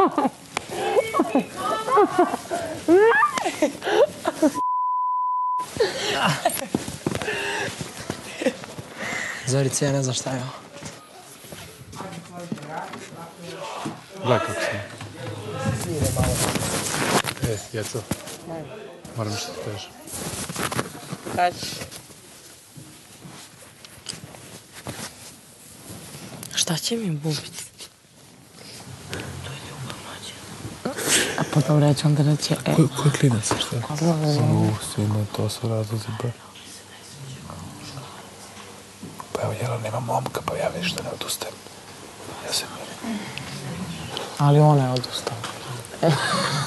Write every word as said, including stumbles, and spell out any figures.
Zorica, ja ne znam šta je ovo. Gledaj kako sam. E, djeco. Moram što ti kažem. Kaži. Šta će mi bubiti? To je ljubav mlađe. A potom reći, onda reći... Ko je klinac, šta? U, sine, to su razlozi, ba. Pa evo, Jela, nema momka, pa ja vidiš da ne odustajem. Ja se mirim. Ali ona je odustala.